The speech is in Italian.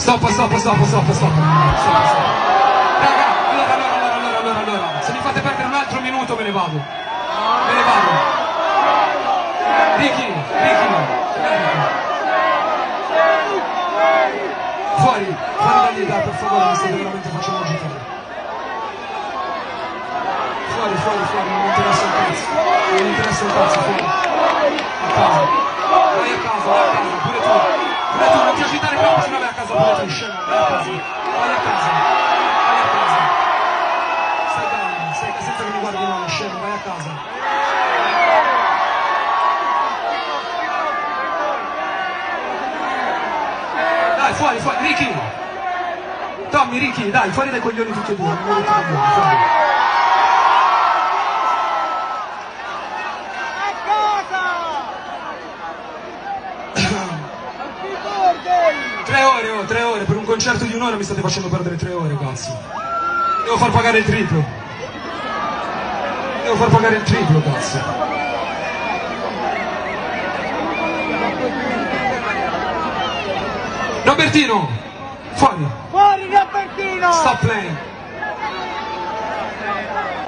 Raga, allora, se mi fate perdere un altro minuto me ne vado. Ricky. Fuori da lì, dai, per favore, mi state veramente facendo agitare. Fuori, non mi interessa un cazzo, fuori. Vai a casa, pure tu, non ti agitare troppo, se no vai a casa pure tu, scemo, vai a casa. Stai calmo, senza che mi guardi male, scemo, vai a casa. Dai, fuori, Ricky! Tommy, Ricky, dai, fuori dai coglioni tutti e due, non mi metti coglioni, fuori. Tre ore, per un concerto di un'ora mi state facendo perdere 3 ore, cazzo. Devo far pagare il triplo, cazzo. Robertino, fuori. Fuori Robertino! Stop playing.